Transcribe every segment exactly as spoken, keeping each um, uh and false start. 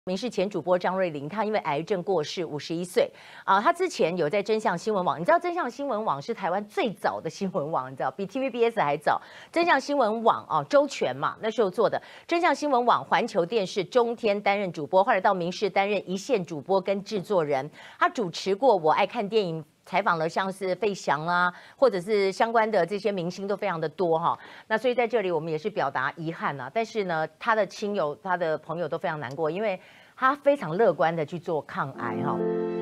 民视前主播张瑞麟，他因为癌症过世，五十一岁啊。他之前有在真相新闻网，你知道真相新闻网是台湾最早的新闻网，你知道比 T V B S 还早。真相新闻网啊，周全嘛那时候做的真相新闻网，环球电视、中天担任主播，后来到民视担任一线主播跟制作人。他主持过《我爱看电影》。 采访了像是费翔啊，或者是相关的这些明星都非常的多哈。那所以在这里我们也是表达遗憾啊。但是呢，他的亲友、他的朋友都非常难过，因为他非常乐观的去做抗癌哈。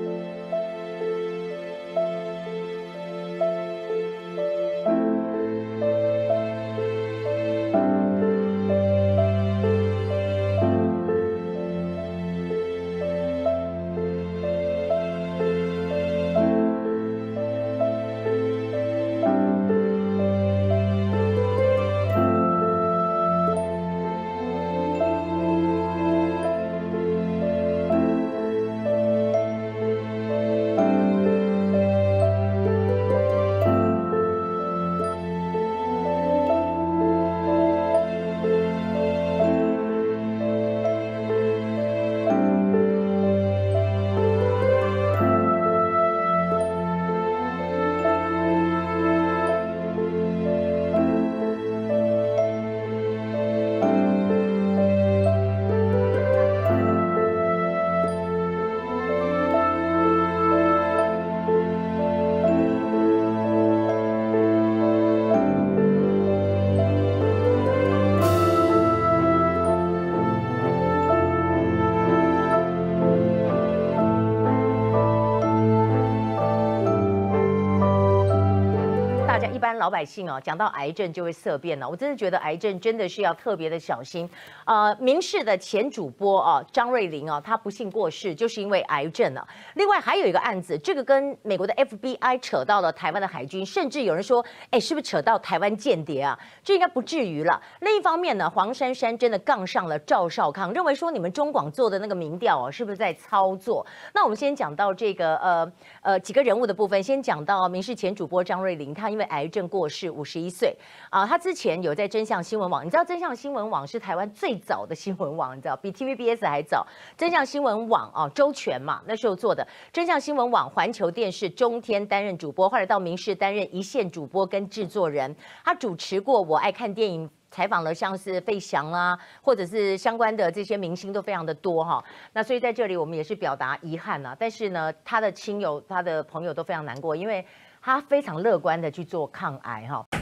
一般老百姓哦，讲到癌症就会色变了。我真的觉得癌症真的是要特别的小心。呃，民视的前主播哦，张瑞麟哦，他不幸过世，就是因为癌症啊。另外还有一个案子，这个跟美国的 F B I 扯到了台湾的海军，甚至有人说，哎，是不是扯到台湾间谍啊？这应该不至于了。另一方面呢，黄珊珊真的杠上了赵少康，认为说你们中广做的那个民调哦，是不是在操作？那我们先讲到这个呃呃几个人物的部分，先讲到民视前主播张瑞麟，他因为癌症过世，五十一岁啊。他之前有在真相新闻网，你知道真相新闻网是台湾最早的新闻网，你知道比 T V B S 还早。真相新闻网啊，周全嘛那时候做的真相新闻网，环球电视、中天担任主播，后来到民视担任一线主播跟制作人。他主持过《我爱看电影》。 采访了像是费翔啊，或者是相关的这些明星都非常的多哈。那所以在这里我们也是表达遗憾啊。但是呢，他的亲友、他的朋友都非常难过，因为他非常乐观的去做抗癌哈。